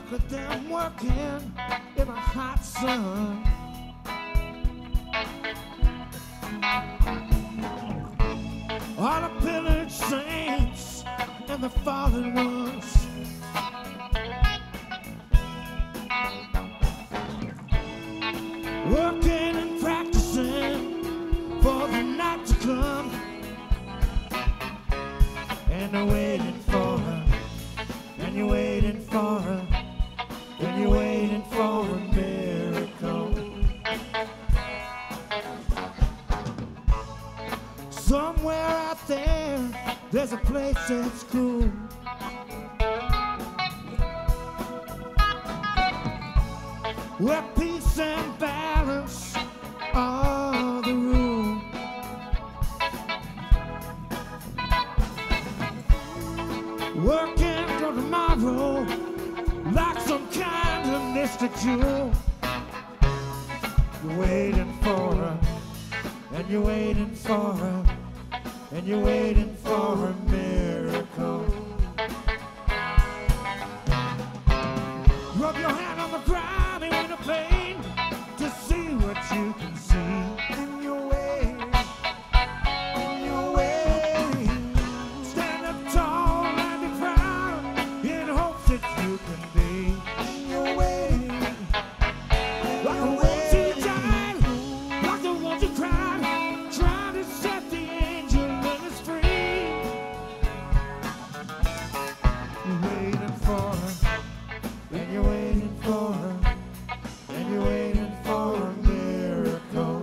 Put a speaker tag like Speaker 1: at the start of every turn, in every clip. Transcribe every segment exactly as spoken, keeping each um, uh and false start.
Speaker 1: Look at them working in the hot sun. All the village saints and the fallen ones. Working and practicing for the night to come. And they're waiting for her. And you're waiting for her. And you're waiting for a miracle. Somewhere out there, there's a place that's cool. Where peace and balance are the rule. Working till tomorrow like some kind of mystic jewel. You're waiting for her, and you're waiting for her, and you're waiting for a miracle. Rub your hand on the ground and in the pain to see what you can see. In your way, in your way. Stand up tall and be proud in hopes that you can be. In your way, like the ones who died, like the ones who cried, trying to set the angel in his free. You're waiting for her, and you're waiting for her, and you're waiting for a miracle.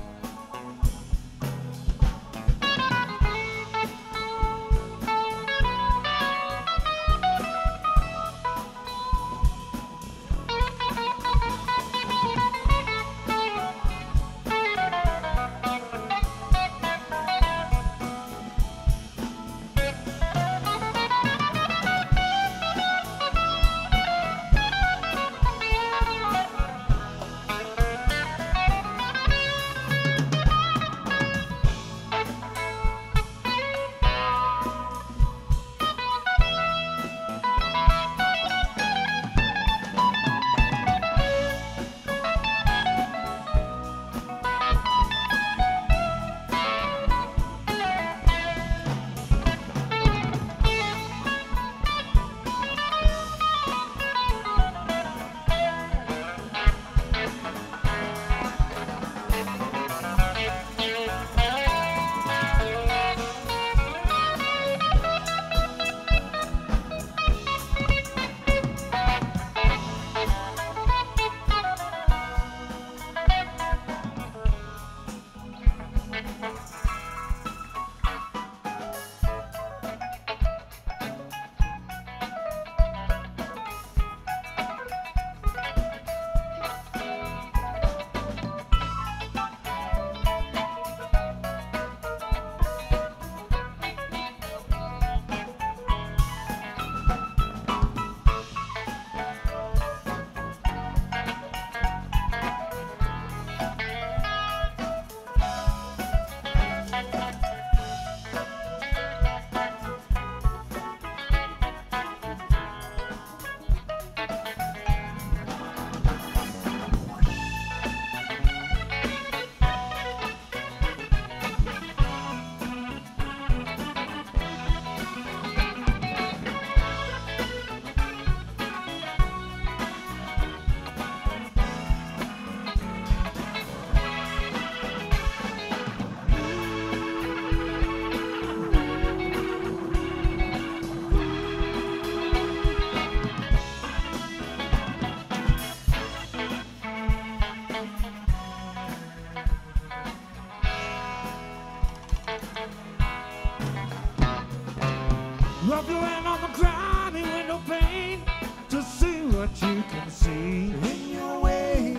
Speaker 1: Rub your hand on the ground and with no pain to see what you can see. In your way,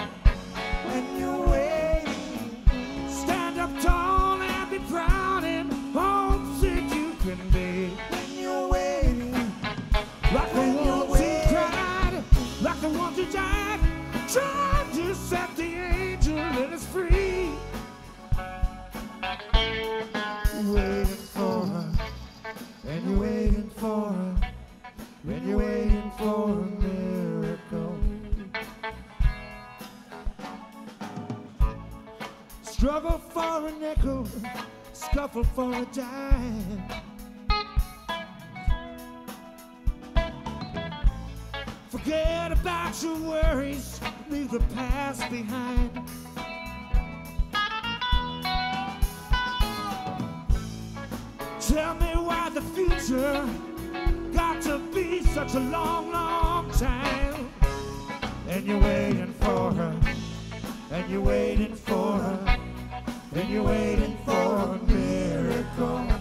Speaker 1: in your way. Stand up tall and be proud in hopes that you can be. In your way, like the ones who cried, like the ones who died, trying to set the angel in his free. Waiting for her. And you're waiting for her, and you're waiting for a minute. nickel for a dime. Forget about your worries, leave the past behind. Tell me why the future got to be such a long, long time. And you're waiting for her, and you're waiting for her, and you're waiting for a miracle.